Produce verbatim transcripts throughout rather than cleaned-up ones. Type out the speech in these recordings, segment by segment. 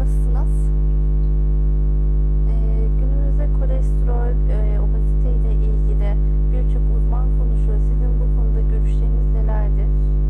nasılsınız? Ee, günümüzde kolesterol, e, obezite ile ilgili birçok uzman konuşuyor. Sizin bu konuda görüşleriniz nelerdir?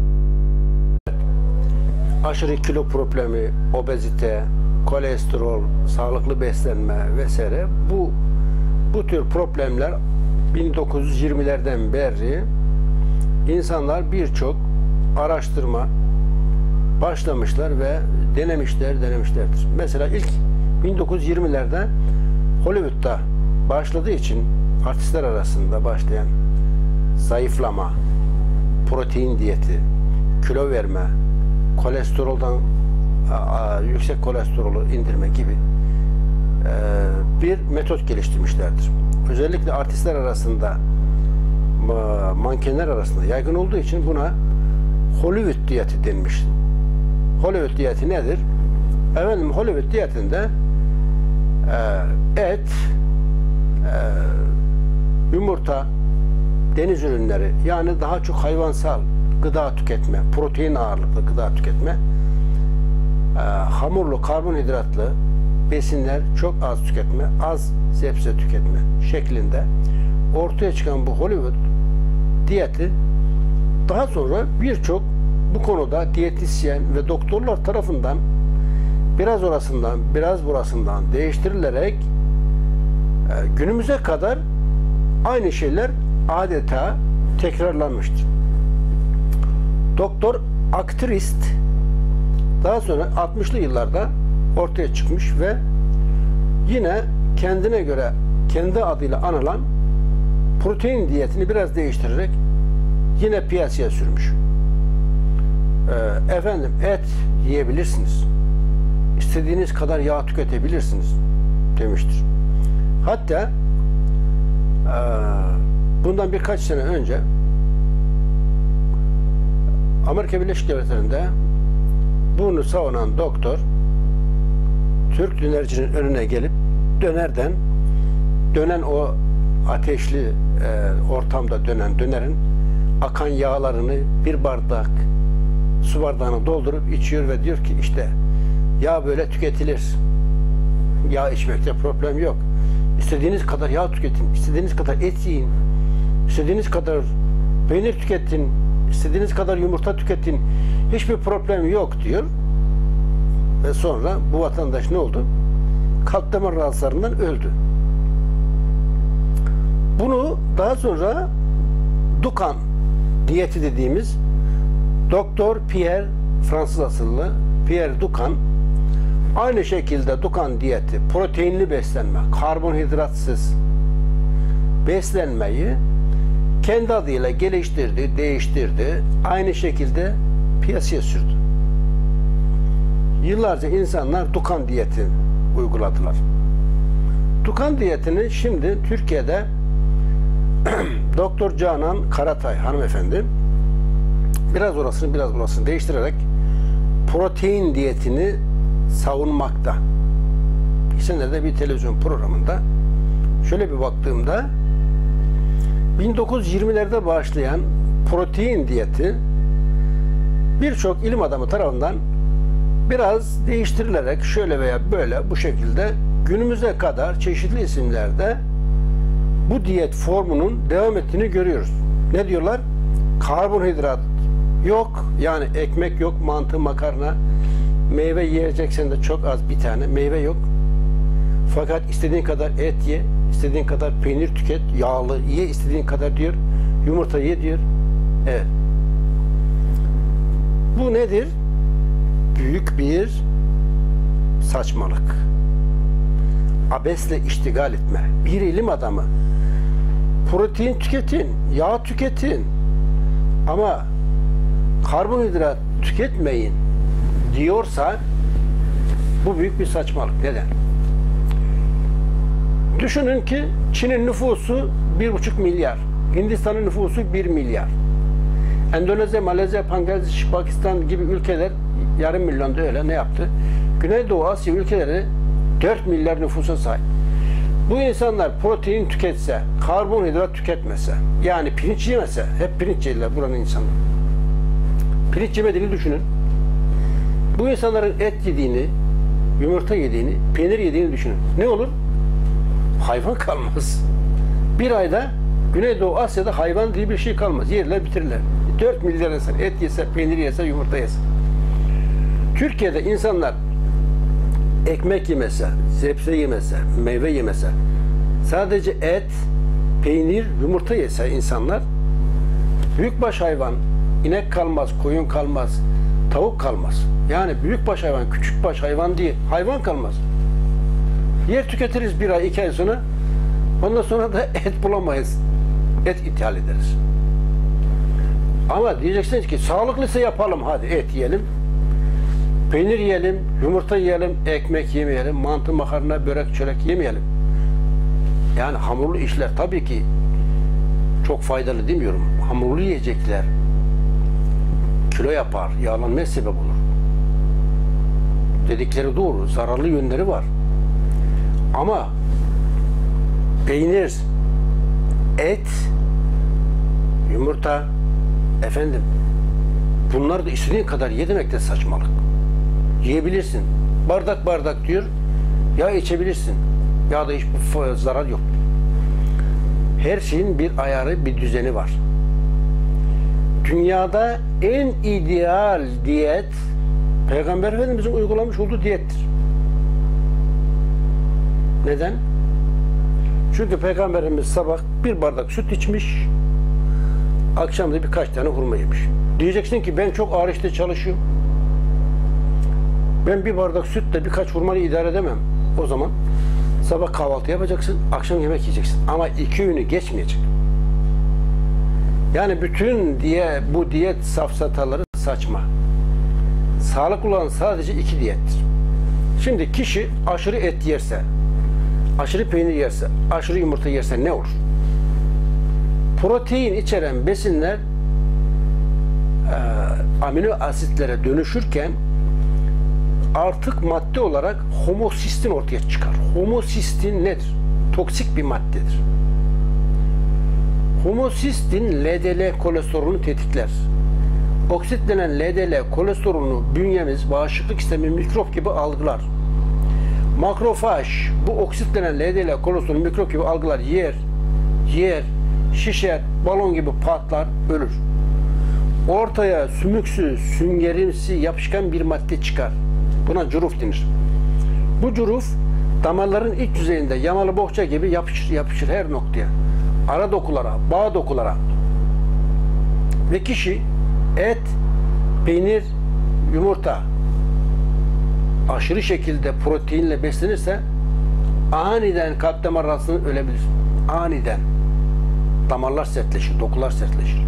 Aşırı kilo problemi, obezite, kolesterol, sağlıklı beslenme vesaire bu bu tür problemler bin dokuz yüz yirmilerden beri insanlar birçok araştırma başlamışlar ve denemişler, denemişlerdir. Mesela ilk bin dokuz yüz yirmilerde Hollywood'da başladığı için artistler arasında başlayan zayıflama, protein diyeti, kilo verme, kolesteroldan a, a, yüksek kolesterolü indirme gibi e, bir metot geliştirmişlerdir. Özellikle artistler arasında, ma, mankenler arasında yaygın olduğu için buna Hollywood diyeti denmiş. Hollywood diyeti nedir? Efendim Hollywood diyetinde e, et, e, yumurta, deniz ürünleri, yani daha çok hayvansal gıda tüketme, protein ağırlıklı gıda tüketme, e, hamurlu, karbonhidratlı besinler çok az tüketme, az sebze tüketme şeklinde ortaya çıkan bu Hollywood diyeti daha sonra birçok bu konuda diyetisyen ve doktorlar tarafından biraz orasından, biraz burasından değiştirilerek e, günümüze kadar aynı şeyler adeta tekrarlanmıştır. Doktor Aktrist daha sonra altmışlı yıllarda ortaya çıkmış ve yine kendine göre kendi adıyla anılan protein diyetini biraz değiştirerek yine piyasaya sürmüş. Ee, efendim et yiyebilirsiniz, İstediğiniz kadar yağ tüketebilirsiniz demiştir. Hatta e, bundan birkaç sene önce Amerika Birleşik Devletleri'nde bunu savunan doktor Türk dönercinin önüne gelip dönerden dönen o ateşli e, ortamda dönen dönerin akan yağlarını bir bardak su bardağına doldurup içiyor ve diyor ki işte yağ böyle tüketilir. Yağ içmekte problem yok. İstediğiniz kadar yağ tüketin, istediğiniz kadar et yiyin, istediğiniz kadar peynir tüketin, istediğiniz kadar yumurta tüketin. Hiçbir problem yok diyor. Ve sonra bu vatandaş ne oldu? Kalp damar rahatsızlarından öldü. Bunu daha sonra Dukan diyeti dediğimiz Doktor Pierre, Fransız asıllı Pierre Dukan, aynı şekilde Dukan diyeti, proteinli beslenme, karbonhidratsız beslenmeyi kendi adıyla geliştirdi, değiştirdi. Aynı şekilde piyasaya sürdü. Yıllarca insanlar Dukan diyeti uyguladılar. Dukan diyetini şimdi Türkiye'de Doktor Canan Karatay hanımefendi biraz orasını biraz burasını değiştirerek protein diyetini savunmakta. Geçenlerde bir televizyon programında şöyle bir baktığımda bin dokuz yüz yirmilerde başlayan protein diyeti birçok ilim adamı tarafından biraz değiştirilerek şöyle veya böyle bu şekilde günümüze kadar çeşitli isimlerde bu diyet formunun devam ettiğini görüyoruz. Ne diyorlar? Karbonhidrat yok, yani ekmek yok, mantı, makarna, meyve yiyeceksen de çok az bir tane meyve yok. Fakat istediğin kadar et ye, istediğin kadar peynir tüket, yağlı ye, istediğin kadar diyor, yumurta ye diyor. Evet. Bu nedir? Büyük bir saçmalık. Abesle iştigal etme. Bir ilim adamı protein tüketin, yağ tüketin ama karbonhidrat tüketmeyin diyorsa bu büyük bir saçmalık. Neden? Düşünün ki Çin'in nüfusu bir buçuk milyar, Hindistan'ın nüfusu bir milyar. Endonezya, Malezya, Bangladeş, Pakistan gibi ülkeler yarım milyonda öyle ne yaptı? Güneydoğu Asya ülkeleri dört milyar nüfusa sahip. Bu insanlar protein tüketse, karbonhidrat tüketmese, yani pirinç yemese, hep pirinç yediler buranın insanları. Pirinç yemediğini düşünün. Bu insanların et yediğini, yumurta yediğini, peynir yediğini düşünün. Ne olur? Hayvan kalmaz. Bir ayda Güneydoğu Asya'da hayvan diye bir şey kalmaz. Yerler bitirirler. dört milyar insan et yese, peynir yese, yumurta yese. Türkiye'de insanlar ekmek yemese, sebze yemese, meyve yemese, sadece et, peynir, yumurta yese insanlar, büyükbaş hayvan, inek kalmaz, koyun kalmaz, tavuk kalmaz. Yani büyükbaş hayvan, küçükbaş hayvan değil, hayvan kalmaz. Yer tüketiriz bir ay, iki ay sonra, ondan sonra da et bulamayız. Et ithal ederiz. Ama diyeceksiniz ki sağlıklıysa yapalım, hadi et yiyelim, peynir yiyelim, yumurta yiyelim, ekmek yemeyelim, mantı, makarna, börek, çörek yemeyelim. Yani hamurlu işler tabii ki çok faydalı demiyorum. Hamurlu yiyecekler kilo yapar, yağlanmaya sebep olur. Dedikleri doğru, zararlı yönleri var. Ama peynir, et, yumurta, efendim, bunlar da istediğin kadar ye demek de saçmalık. Yiyebilirsin. Bardak bardak diyor, yağ içebilirsin. Yağda hiçbir zarar yok. Her şeyin bir ayarı, bir düzeni var. Dünyada en ideal diyet Peygamber Efendimiz'in uygulamış olduğu diyettir. Neden? Çünkü Peygamberimiz sabah bir bardak süt içmiş, akşam da birkaç tane hurma yemiş. Diyeceksin ki ben çok ağır işte çalışıyorum. Ben bir bardak sütle birkaç hurmayla idare edemem. O zaman sabah kahvaltı yapacaksın, akşam yemek yiyeceksin. Ama iki öğünü geçmeyecek. Yani bütün diye bu diyet safsataları saçma. Sağlıklı olan sadece iki diyettir. Şimdi kişi aşırı et yerse, aşırı peynir yerse, aşırı yumurta yerse ne olur? Protein içeren besinler e, amino asitlere dönüşürken artık madde olarak homosistin ortaya çıkar. Homosistin nedir? Toksik bir maddedir. Homosistin L D L kolesterolünü tetikler. Oksitlenen L D L kolesterolünü bünyemiz, bağışıklık sistemi mikrop gibi algılar. Makrofaj bu oksitlenen L D L kolesterolü mikrop gibi algılar, yer, yer, şişer, balon gibi patlar, ölür. Ortaya sümüksü, süngerimsi, yapışkan bir madde çıkar. Buna curuf denir. Bu curuf damarların iç yüzeyinde yamalı bohça gibi yapışır, yapışır her noktaya. Ara dokulara, bağ dokulara. Ve kişi et, peynir, yumurta aşırı şekilde proteinle beslenirse aniden kalp damar rahatsızlığından ölebilir. Aniden. Damarlar sertleşir, dokular sertleşir.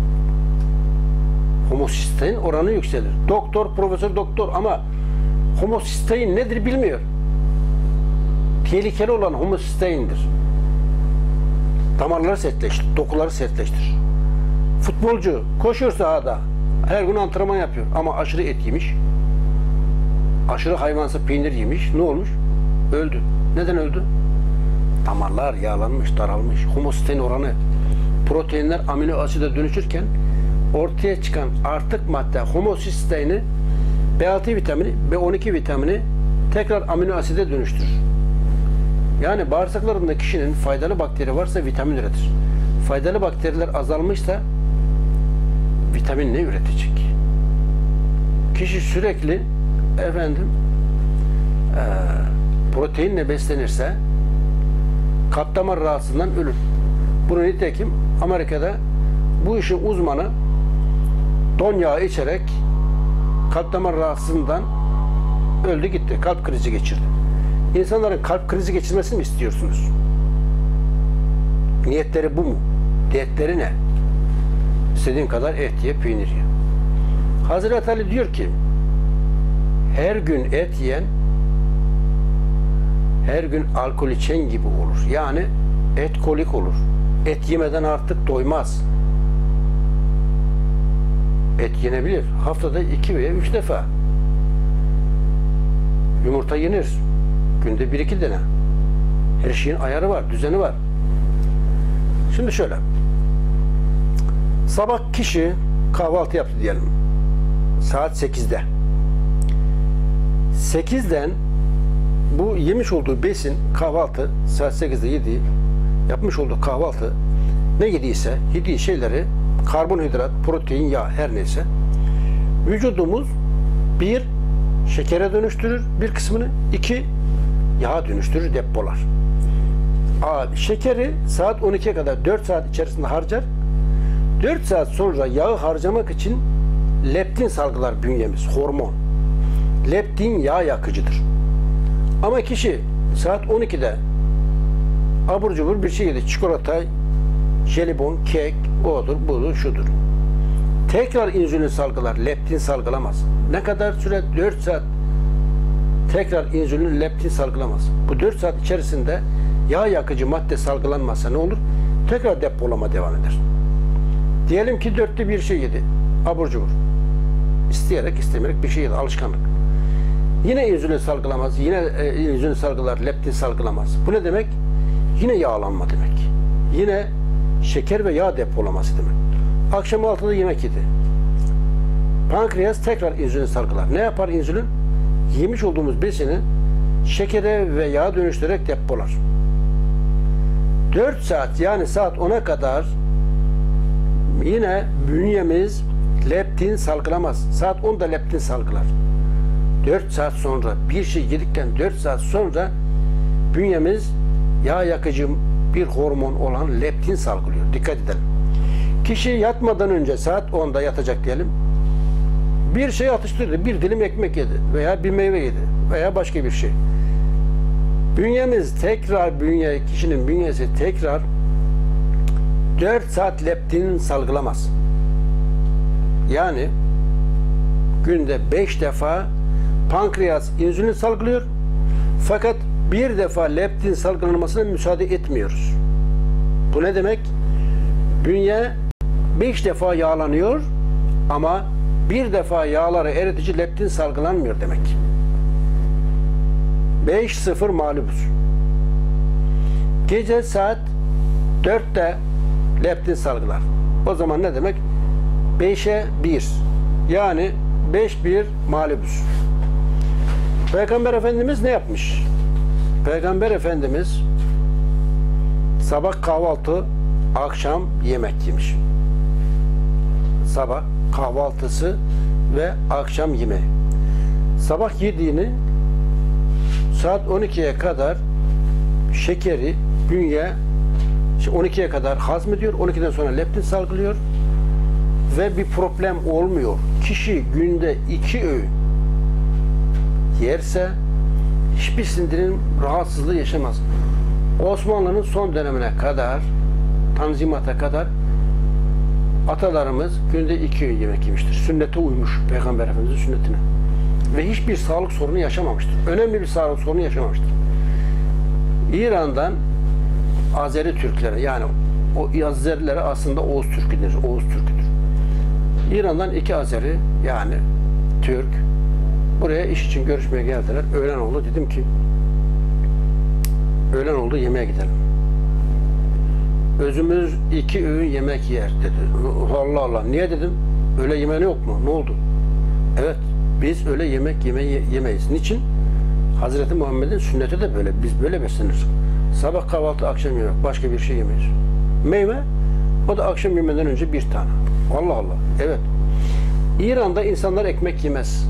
Homosistein oranı yükselir. Doktor, profesör doktor ama homosistein nedir bilmiyor. Tehlikeli olan homosisteindir. Damarları sertleştir, dokuları sertleştir. Futbolcu koşuyor sahada, her gün antrenman yapıyor ama aşırı et yemiş, aşırı hayvansı peynir yemiş, ne olmuş? Öldü. Neden öldü? Damarlar yağlanmış, daralmış. Homosistein oranı, proteinler amino aside dönüşürken ortaya çıkan artık madde homosisteini B altı vitamini, B on iki vitamini tekrar amino aside dönüştürür. Yani bağırsaklarında kişinin faydalı bakteri varsa vitamin üretir. Faydalı bakteriler azalmışsa vitamin ne üretecek? Kişi sürekli efendim e, proteinle beslenirse kalp damar rahatsızlığından ölür. Bunu nitekim Amerika'da bu işin uzmanı don yağı içerek kalp damar rahatsızlığından öldü gitti. Kalp krizi geçirdi. İnsanların kalp krizi geçirmesini mi istiyorsunuz? Niyetleri bu mu? Diyetleri ne? İstediğin kadar et ye, peynir ye. Hazreti Ali diyor ki her gün et yiyen her gün alkol içen gibi olur. Yani et kolik olur. Et yemeden artık doymaz. Et yenebilir. Haftada iki veya üç defa. Yumurta yenir. Günde bir iki tane. Her şeyin ayarı var, düzeni var. Şimdi şöyle. Sabah kişi kahvaltı yaptı diyelim. Saat sekizde. sekizden bu yemiş olduğu besin kahvaltı saat sekizde yediği yapmış olduğu kahvaltı ne yediyse yediği şeyleri karbonhidrat, protein, yağ her neyse vücudumuz bir şekere dönüştürür bir kısmını, iki yağa dönüştürür, depolar. Abi, şekeri saat on ikiye kadar dört saat içerisinde harcar. dört saat sonra yağı harcamak için leptin salgılar bünyemiz, hormon. Leptin yağ yakıcıdır. Ama kişi saat on ikide abur cubur bir şey yedi. Çikolata, jelibon, kek, odur, budur, şudur. Tekrar insülin salgılar, leptin salgılamaz. Ne kadar süre? dört saat tekrar insülin, leptin salgılamaz. Bu dört saat içerisinde yağ yakıcı madde salgılanmazsa ne olur? Tekrar depolama devam eder. Diyelim ki dörtte bir şey yedi. Abur cubur. İsteyerek istemeyerek bir şey yedi. Alışkanlık. Yine insülin salgılamaz. Yine e, insülin salgılar, leptin salgılamaz. Bu ne demek? Yine yağlanma demek. Yine şeker ve yağ depolaması demek. Akşam altıda yemek yedi. Pankreas tekrar insülin salgılar. Ne yapar insülin? Yemiş olduğumuz besini şekere ve yağa dönüştürerek depolar. dört saat yani saat ona kadar yine bünyemiz leptin salgılamaz. Saat onda leptin salgılar. dört saat sonra bir şey yedikten dört saat sonra bünyemiz yağ yakıcı bir hormon olan leptin salgılıyor. Dikkat edelim. Kişi yatmadan önce saat onda yatacak diyelim. Bir şey atıştırdı. Bir dilim ekmek yedi veya bir meyve yedi veya başka bir şey. Bünyemiz tekrar bünye, kişinin bünyesi tekrar dört saat leptin salgılamaz. Yani günde beş defa pankreas insülin salgılıyor. Fakat bir defa leptin salgılanmasına müsaade etmiyoruz. Bu ne demek? Bünye beş defa yağlanıyor ama bir defa yağları eritici leptin salgılanmıyor demek. beş sıfır mağlubuz. Gece saat dörtte leptin salgılar. O zaman ne demek? beşe bir. Yani beş bir mağlubuz. Peygamber Efendimiz ne yapmış? Peygamber Efendimiz sabah kahvaltı, akşam yemek yemiş. Sabah kahvaltısı ve akşam yemeği. Sabah yediğini saat on ikiye kadar şekeri bünye on ikiye kadar hazmediyor. on ikiden sonra leptin salgılıyor ve bir problem olmuyor. Kişi günde iki öğün yerse hiçbir sindirim rahatsızlığı yaşamaz. Osmanlı'nın son dönemine kadar, Tanzimat'a kadar atalarımız günde iki öğün yemek yemiştir. Sünnete uymuş, Peygamber Efendimiz'in sünnetine. Ve hiçbir sağlık sorunu yaşamamıştır. Önemli bir sağlık sorunu yaşamamıştır. İran'dan Azeri Türklere, yani o Azerilere aslında Oğuz Türk'ü denir, Oğuz Türk'üdür. İran'dan iki Azeri, yani Türk, buraya iş için görüşmeye geldiler. Öğlen oldu, dedim ki öğlen oldu, yemeğe gidelim. Özümüz iki öğün yemek yer dedi. Allah Allah, niye dedim? Öğle yemeği yok mu? Ne oldu? Evet, biz öyle yemek yemeyi yemeyiz. Niçin? Hazreti Muhammed'in sünneti de böyle. Biz böyle besleniriz. Sabah kahvaltı, akşam yemek. Başka bir şey yemeyiz. Meyve, o da akşam yemeden önce bir tane. Allah Allah. Evet. İran'da insanlar ekmek yemez.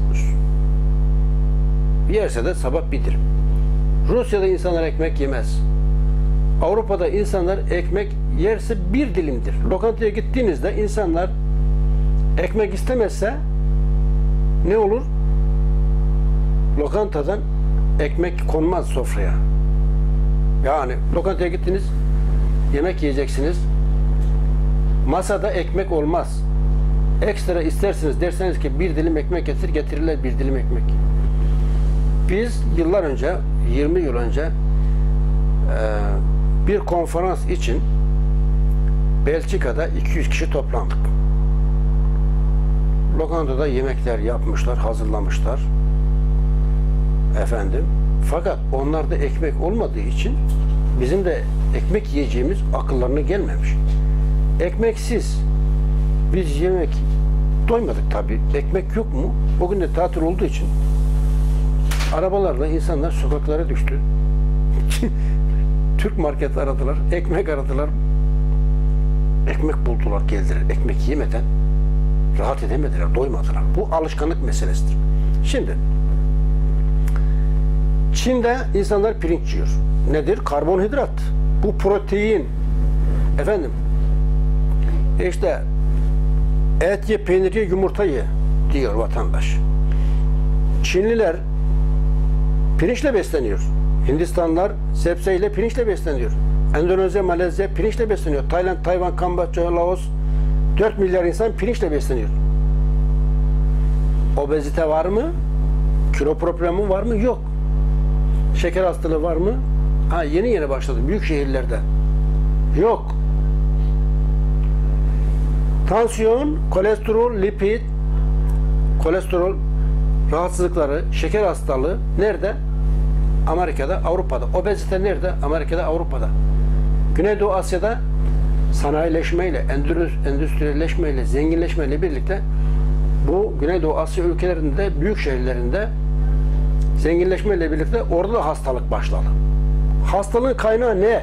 Yerse de sabah bir dilim. Rusya'da insanlar ekmek yemez. Avrupa'da insanlar ekmek yerse bir dilimdir. Lokantaya gittiğinizde insanlar ekmek istemezse ne olur? Lokantadan ekmek konmaz sofraya. Yani lokantaya gittiniz, yemek yiyeceksiniz. Masada ekmek olmaz. Ekstra isterseniz, derseniz ki bir dilim ekmek getir, getirirler bir dilim ekmek. Biz yıllar önce, yirmi yıl önce bir konferans için Belçika'da iki yüz kişi toplandık. Lokantada yemekler yapmışlar, hazırlamışlar. Efendim. Fakat onlarda ekmek olmadığı için bizim de ekmek yiyeceğimiz akıllarına gelmemiş. Ekmeksiz biz yemek doymadık tabii. Ekmek yok mu? O gün de tatil olduğu için arabalarla insanlar sokaklara düştü. Türk market aradılar, ekmek aradılar. Ekmek buldular, geldiler. Ekmek yemeden rahat edemediler, doymadılar. Bu alışkanlık meselesidir. Şimdi Çin'de insanlar pirinç yiyor. Nedir? Karbonhidrat. Bu protein. Efendim işte et ye, peynir ye, yumurta ye diyor vatandaş. Çinliler pirinçle besleniyor. Hindistanlar sebzeyle, pirinçle besleniyor. Endonezya, Malezya pirinçle besleniyor. Tayland, Tayvan, Kamboçya, Laos dört milyar insan pirinçle besleniyor. Obezite var mı? Kilo problemi var mı? Yok. Şeker hastalığı var mı? Ha, yeni yeni başladı büyük şehirlerde. Yok. Tansiyon, kolesterol, lipid, kolesterol rahatsızlıkları, şeker hastalığı nerede? Amerika'da, Avrupa'da. Obezite nerede? Amerika'da, Avrupa'da. Güneydoğu Asya'da sanayileşmeyle, endüstriyelleşmeyle, zenginleşmeyle birlikte bu Güneydoğu Asya ülkelerinde, büyük şehirlerinde zenginleşmeyle birlikte orada da hastalık başladı. Hastalığın kaynağı ne?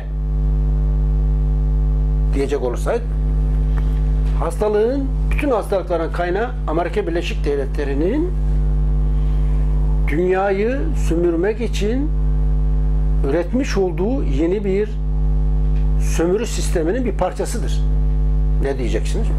Diyecek olursak, hastalığın, bütün hastalıkların kaynağı Amerika Birleşik Devletleri'nin dünyayı sömürmek için üretmiş olduğu yeni bir sömürü sisteminin bir parçasıdır. Ne diyeceksiniz?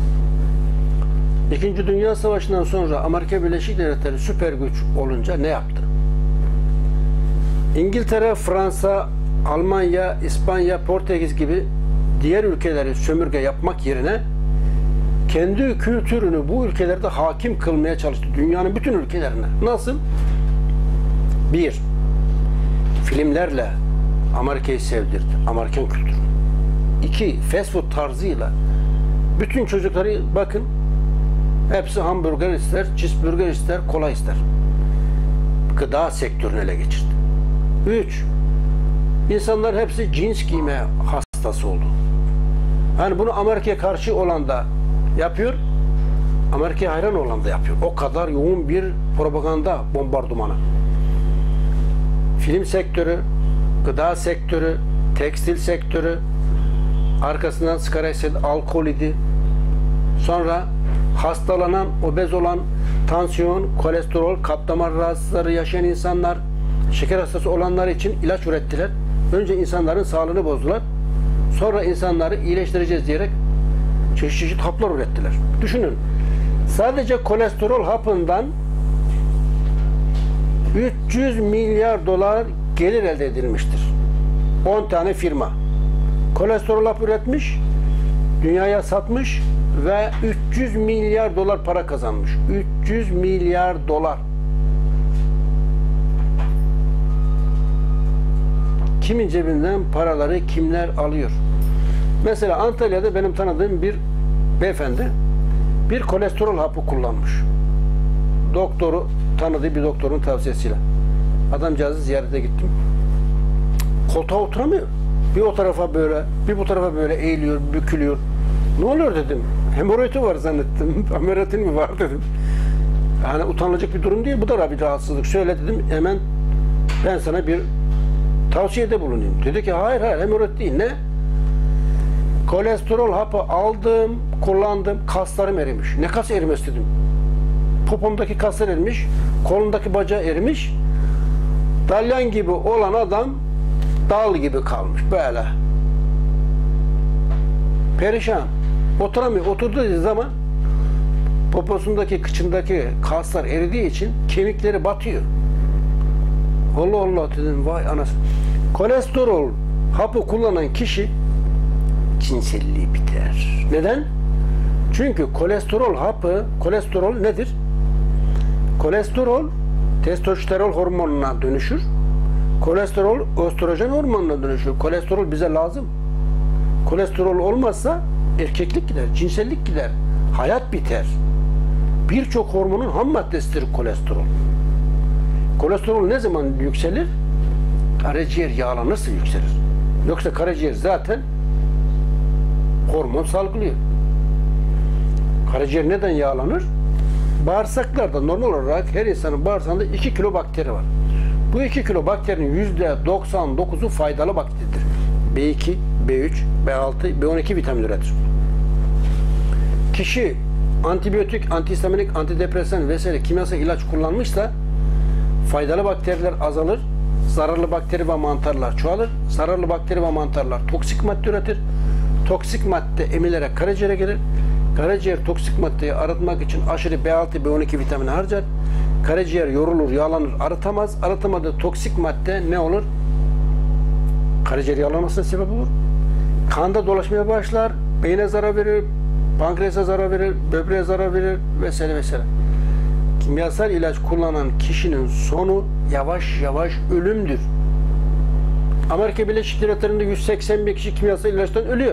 İkinci Dünya Savaşı'ndan sonra Amerika Birleşik Devletleri süper güç olunca ne yaptı? İngiltere, Fransa, Almanya, İspanya, Portekiz gibi diğer ülkeleri sömürge yapmak yerine kendi kültürünü bu ülkelerde hakim kılmaya çalıştı. Dünyanın bütün ülkelerine. Nasıl? Bir, filmlerle Amerika'yı sevdirdi. Amerikan kültürü. İki, fast food tarzıyla bütün çocukları bakın hepsi hamburger ister, cheeseburger ister, kola ister. Gıda sektörünü ele geçirdi. Üç, insanlar hepsi cins giyme hastası oldu. Yani bunu Amerika'ya karşı olan da yapıyor, Amerika'ya hayran olan da yapıyor. O kadar yoğun bir propaganda bombardımanı. Film sektörü, gıda sektörü, tekstil sektörü, arkasından sigara içti, alkol idi. Sonra hastalanan, obez olan, tansiyon, kolesterol, kalp damar rahatsızlıkları yaşayan insanlar, şeker hastası olanlar için ilaç ürettiler. Önce insanların sağlığını bozdular. Sonra insanları iyileştireceğiz diyerek çeşit çeşit haplar ürettiler. Düşünün. Sadece kolesterol hapından üç yüz milyar dolar gelir elde edilmiştir. on tane firma kolesterol hap üretmiş, dünyaya satmış ve üç yüz milyar dolar para kazanmış. üç yüz milyar dolar. Kimin cebinden paraları kimler alıyor? Mesela Antalya'da benim tanıdığım bir beyefendi bir kolesterol hapı kullanmış. Doktoru, tanıdığı bir doktorun tavsiyesiyle. Adamcağızı ziyarete gittim. Koltuğa oturamıyor. Bir o tarafa böyle, bir bu tarafa böyle eğiliyor, bükülüyor. Ne oluyor dedim. Hemoroidi var zannettim. Ameliyatin mi var dedim. Yani utanılacak bir durum değil. Bu da bir rahatsızlık. Söyle dedim. Hemen ben sana bir tavsiyede bulunayım. Dedi ki hayır hayır hemoroid değil. Ne? Kolesterol hapı aldım, kullandım. Kaslarım erimiş. Ne kas erimesi dedim. Popomdaki kaslar erimiş. Kolundaki bacağı erimiş. Dalyan gibi olan adam dal gibi kalmış. Böyle. Perişan. Oturamıyor. Oturduğu zaman poposundaki, kıçındaki kaslar eridiği için kemikleri batıyor. Allah Allah dedim. Vay anasını. Kolesterol hapı kullanan kişi cinselliği biter. Neden? Çünkü kolesterol hapı, kolesterol nedir? Kolesterol testosteron hormonuna dönüşür. Kolesterol östrojen hormonuna dönüşür. Kolesterol bize lazım. Kolesterol olmazsa erkeklik gider, cinsellik gider, hayat biter. Birçok hormonun ham maddesidir kolesterol. Kolesterol ne zaman yükselir? Karaciğer yağlanırsa yükselir. Yoksa karaciğer zaten hormon salgılıyor. Karaciğer neden yağlanır? Bağırsaklarda normal olarak her insanın bağırsağında iki kilo bakteri var. Bu iki kilo bakterinin yüzde doksan dokuzu faydalı bakteridir. B iki, B üç, B altı, B on iki vitamin üretir. Kişi antibiyotik, antihistaminik, antidepresan vesaire kimyasal ilaç kullanmışsa faydalı bakteriler azalır, zararlı bakteri ve mantarlar çoğalır. Zararlı bakteri ve mantarlar toksik madde üretir. Toksik madde emilerek karaciğere gelir. Karaciğer toksik maddeyi arıtmak için aşırı B altı, B on iki vitamini harcar. Karaciğer yorulur, yağlanır, arıtamaz. Arıtamadığı toksik madde ne olur? Karaciğer yağlanmasına sebep olur. Kanda dolaşmaya başlar, beyne zarar verir, pankreasa zarar verir, böbreğe zarar verir vesaire vesaire. Kimyasal ilaç kullanan kişinin sonu yavaş yavaş ölümdür. Amerika Birleşik Devletleri'nde yüz seksen bin kişi kimyasal ilaçtan ölüyor.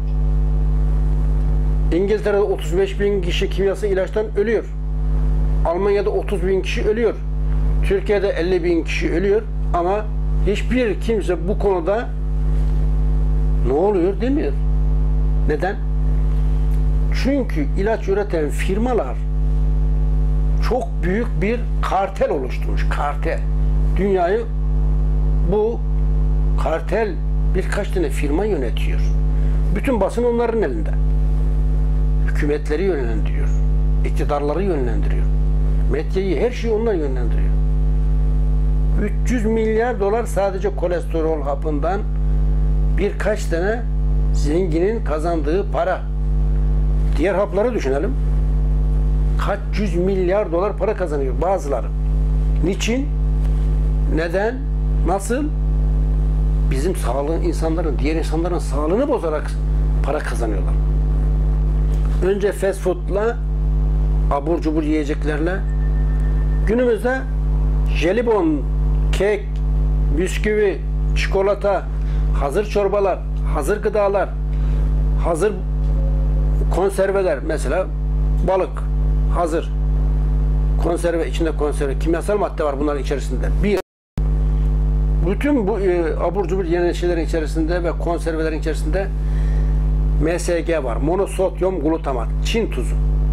İngiltere'de otuz beş bin kişi kimyasal ilaçtan ölüyor. Almanya'da otuz bin kişi ölüyor. Türkiye'de elli bin kişi ölüyor ama hiçbir kimse bu konuda ne oluyor demiyor. Neden? Çünkü ilaç üreten firmalar çok büyük bir kartel oluşturmuş. Kartel. Dünyayı bu kartel birkaç tane firma yönetiyor. Bütün basın onların elinde. Hükümetleri yönlendiriyor. İktidarları yönlendiriyor. Medyayı, her şeyi onlar yönlendiriyor. üç yüz milyar dolar sadece kolesterol hapından birkaç tane zenginin kazandığı para. Diğer hapları düşünelim. Kaç yüz milyar dolar para kazanıyor bazıları. Niçin? Neden? Nasıl? Bizim sağlığın, insanların, diğer insanların sağlığını bozarak para kazanıyorlar. Önce fast food'la, abur cubur yiyeceklerle, günümüzde jelibon, kek, bisküvi, çikolata, hazır çorbalar, hazır gıdalar, hazır konserveler, mesela balık hazır, konserve, içinde konserve, kimyasal madde var bunların içerisinde. Bir, bütün bu e, abur cubur yenen şeylerin içerisinde ve konservelerin içerisinde M S G var, monosodyum glutamat, Çin tuzu.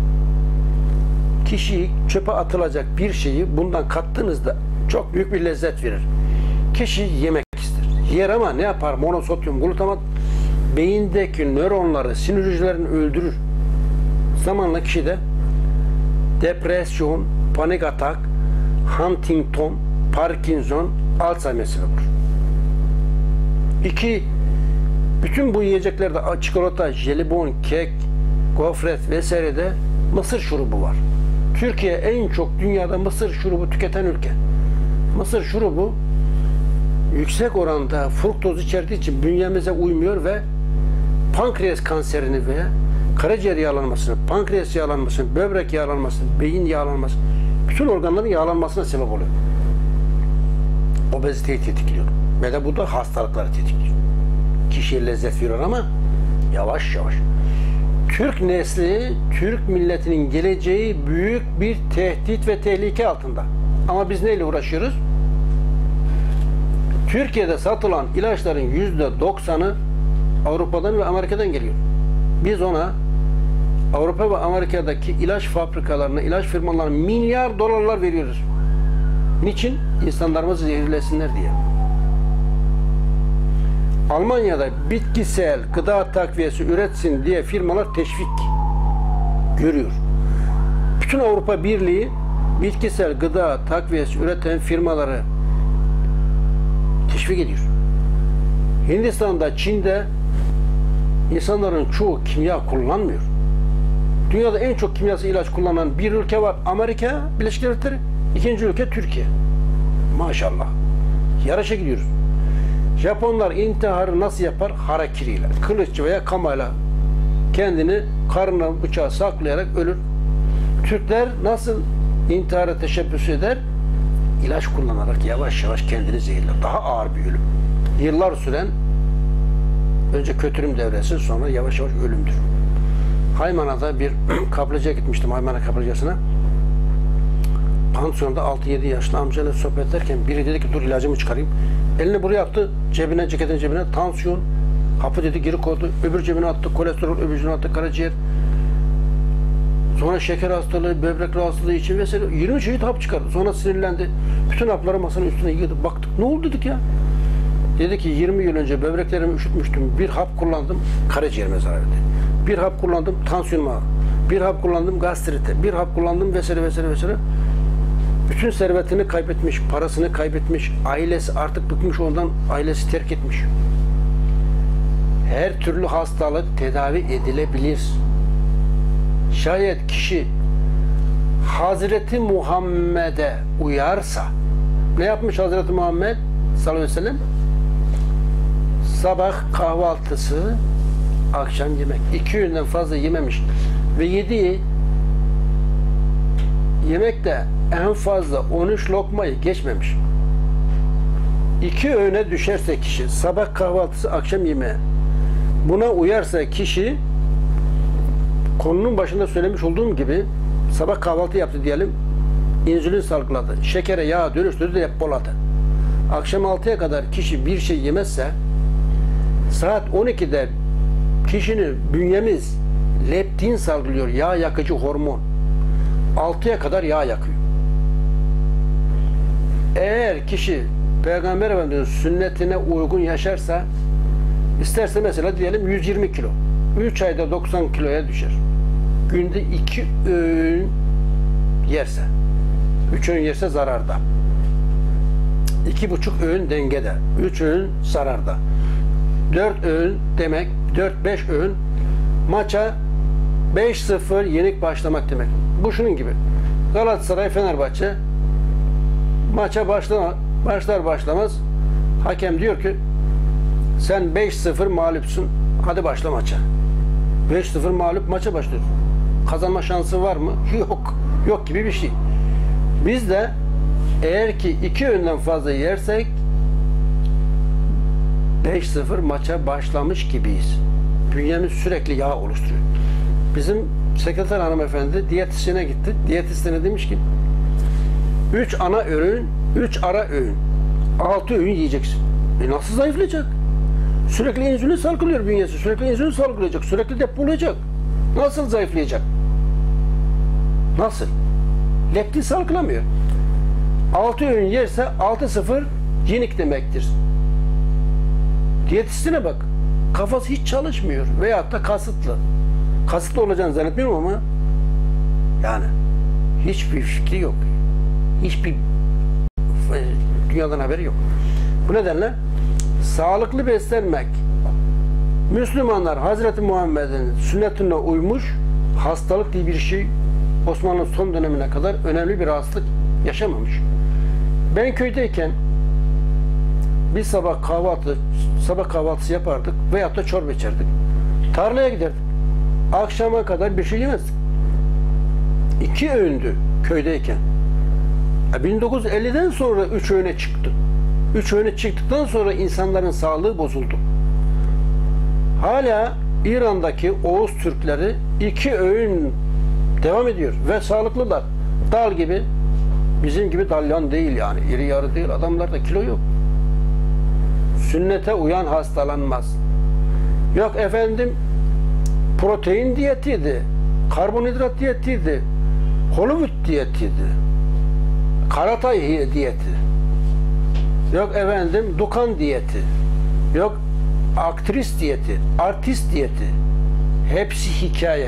Kişi çöpe atılacak bir şeyi bundan kattığınızda çok büyük bir lezzet verir. Kişi yemek ister. Yer ama ne yapar? Monosodyum glutamat beyindeki nöronları, sinir hücrelerini öldürür. Zamanla kişide depresyon, panik atak, Huntington, Parkinson, Alzheimer sebep olur. İki, bütün bu yiyeceklerde çikolata, jelibon, kek, gofret vesairede mısır şurubu var. Türkiye en çok dünyada mısır şurubu tüketen ülke. Mısır şurubu yüksek oranda fruktoz içerdiği için bünyemize uymuyor ve pankreas kanserini ve karaciğer yağlanmasını, pankreas yağlanmasını, böbrek yağlanmasını, beyin yağlanmasını, bütün organların yağlanmasına sebep oluyor. Obeziteyi tetikliyor. Ve de bu da hastalıkları tetikliyor. Kişiye lezzet veriyor ama yavaş yavaş. Türk nesli, Türk milletinin geleceği büyük bir tehdit ve tehlike altında. Ama biz neyle uğraşıyoruz? Türkiye'de satılan ilaçların yüzde doksanı Avrupa'dan ve Amerika'dan geliyor. Biz ona Avrupa ve Amerika'daki ilaç fabrikalarına, ilaç firmalarına milyar dolarlar veriyoruz. Niçin? İnsanlarımızı zehirlesinler diye. Almanya'da bitkisel gıda takviyesi üretsin diye firmalar teşvik görüyor. Bütün Avrupa Birliği bitkisel gıda takviyesi üreten firmaları teşvik ediyor. Hindistan'da, Çin'de insanların çoğu kimya kullanmıyor. Dünyada en çok kimyasal ilaç kullanan bir ülke var. Amerika Birleşik Devletleri. İkinci ülke Türkiye. Maşallah. Yarışa gidiyoruz. Japonlar intiharı nasıl yapar? Harakiriyle. Kılıç veya kamayla kendini karnına bıçağı saklayarak ölür. Türkler nasıl intihara teşebbüs eder? İlaç kullanarak yavaş yavaş kendini zehirler. Daha ağır bir ölüm. Yıllar süren önce kötürüm devresi, sonra yavaş yavaş ölümdür. Haymana'da bir kaplıcaya gitmiştim, Haymana kaplıcasına. Pansiyonda altı yedi yaşlı amcayla sohbet ederken biri dedi ki dur ilacımı çıkarayım. Elini buraya attı, cebine, ceketin cebine, tansiyon, hapı dedi geri koydu, öbür cebine attı, kolesterol, öbür cebine attı, karaciğer. Sonra şeker hastalığı, böbrek rahatsızlığı için vesaire yirmi çeşit hap çıkardı. Sonra sinirlendi. Bütün hapları masanın üstüne yığdı. Baktık ne oldu dedik ya. Dedi ki yirmi yıl önce böbreklerimi üşütmüştüm. Bir hap kullandım. Karaciğerime zarar verdi. Bir hap kullandım tansiyonuma. Bir hap kullandım gastrite. Bir hap kullandım vesaire vesaire vesaire. Bütün servetini kaybetmiş, parasını kaybetmiş, ailesi artık bıkmış ondan, ailesi terk etmiş. Her türlü hastalık tedavi edilebilir. Şayet kişi Hazreti Muhammed'e uyarsa, ne yapmış Hazreti Muhammed sallallahu aleyhi ve sellem? Sabah kahvaltısı, akşam yemek. İki öğünden fazla yememiş. Ve yediği yemek de en fazla on üç lokmayı geçmemiş. İki öğüne düşerse kişi, sabah kahvaltısı, akşam yemeği, buna uyarsa kişi, konunun başında söylemiş olduğum gibi, sabah kahvaltı yaptı diyelim, insülin salgıladı, şekere, yağa dönüştürdü, depoladı. Akşam altıya kadar kişi bir şey yemezse, saat on ikide kişinin bünyemiz leptin salgılıyor, yağ yakıcı hormon. altıya kadar yağ yakıyor. Eğer kişi Peygamber Efendimiz'in sünnetine uygun yaşarsa, isterse mesela diyelim yüz yirmi kilo, üç ayda doksan kiloya düşer. Günde iki öğün yerse, üç öğün yerse zararda. iki buçuk öğün dengede, üç öğün zararda. dört öğün demek, dört beş öğün maça beş sıfır yenik başlamak demek. Bu şunun gibi. Galatasaray Fenerbahçe maça başlama, başlar başlamaz hakem diyor ki sen beş sıfır mağlupsun. Hadi başla maça. beş sıfır mağlup maça başlıyoruz. Kazanma şansı var mı? Yok. Yok gibi bir şey. Biz de eğer ki iki öğünden fazla yersek beş sıfır maça başlamış gibiyiz. Bünyemiz sürekli yağ oluşturuyor. Bizim sekreter hanımefendi diyetisyene gitti. Diyetisyene demiş ki üç ana öğün, üç ara öğün, altı öğün yiyeceksin. E nasıl zayıflayacak? Sürekli insülin salgılıyor bünyesi. Sürekli insülin salgılayacak. Sürekli depolayacak. Nasıl zayıflayacak? Nasıl? Leptin salgılamıyor. altı öğün yerse altı sıfır yenik demektir. Diyetisyene bak. Kafası hiç çalışmıyor. Veyahut da kasıtlı. Kasıtlı olacağını zannetmiyorum ama yani hiçbir fikri yok. Hiçbir dünyadan haberi yok. Bu nedenle sağlıklı beslenmek, Müslümanlar Hazreti Muhammed'in sünnetine uymuş, hastalık diye bir şey Osmanlı son dönemine kadar önemli bir hastalık yaşamamış. Ben köydeyken bir sabah kahvaltı, sabah kahvaltısı yapardık veyahut da çorba içerdik. Tarlaya giderdik. Akşama kadar bir şey yemezdik. İki öğündü köydeyken. bin dokuz yüz elliden sonra üç öğüne çıktı. Üç öğüne çıktıktan sonra insanların sağlığı bozuldu. Hala İran'daki Oğuz Türkleri iki öğün devam ediyor ve sağlıklılar. Dal gibi, bizim gibi dalyan değil yani, iri yarı değil. Adamlarda kilo yok. Sünnete uyan hastalanmaz. Yok efendim, protein diyetiydi, karbonhidrat diyetiydi, Hollywood diyetiydi, Karatay diyeti, yok efendim Dukan diyeti, yok aktris diyeti, artist diyeti. Hepsi hikaye.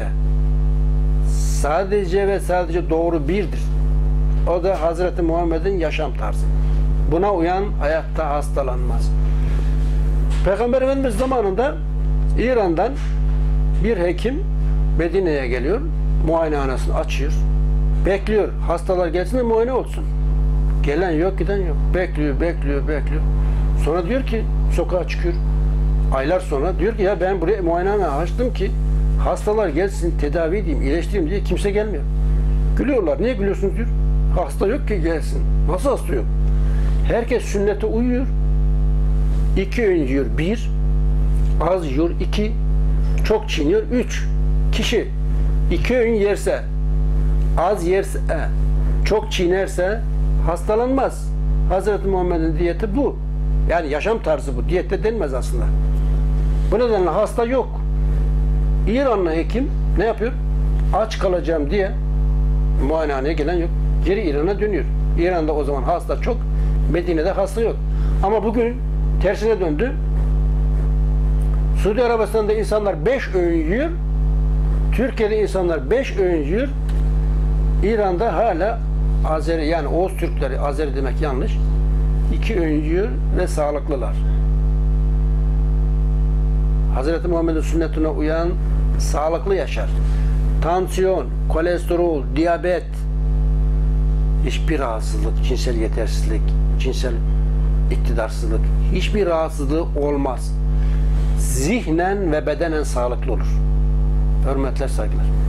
Sadece ve sadece doğru birdir. O da Hazreti Muhammed'in yaşam tarzı. Buna uyan hayatta hastalanmaz. Peygamber Efendimiz zamanında İran'dan bir hekim Medine'ye geliyor. Muayenehanesini açıyor. Bekliyor. Hastalar gelsin de muayene olsun. Gelen yok, giden yok. Bekliyor, bekliyor, bekliyor. Sonra diyor ki sokağa çıkıyor. Aylar sonra diyor ki ya ben buraya muayenehane açtım ki hastalar gelsin, tedavi edeyim, iyileştireyim diye kimse gelmiyor. Gülüyorlar. Niye gülüyorsunuz diyor. Hasta yok ki gelsin. Nasıl hasta yok? Herkes sünnete uyuyor. İki öğün yiyor. Bir. Az yiyor. İki. Çok çiğniyor. Üç. Kişi iki öğün yerse, az yerse, çok çiğnerse hastalanmaz. Hazreti Muhammed'in diyeti bu. Yani yaşam tarzı bu. Diyette denmez aslında. Bu nedenle hasta yok. İranlı hekim ne yapıyor? aç kalacağım diye muayenehaneye gelen yok. Geri İran'a dönüyor. İran'da o zaman hasta çok, Medine'de hasta yok. Ama bugün tersine döndü. Suudi Arabistan'da insanlar beş öğün yiyor. Türkiye'de insanlar beş öğün yiyor. İran'da hala Azeri, yani Oğuz Türkleri, Azeri demek yanlış, iki öğün yiyor ve sağlıklılar. Hazreti Muhammed'in sünnetine uyan sağlıklı yaşar. Tansiyon, kolesterol, diyabet, hiçbir rahatsızlık, cinsel yetersizlik, cinsel iktidarsızlık, hiçbir rahatsızlığı olmaz. Zihnen ve bedenen sağlıklı olur. Hürmetler, saygılar.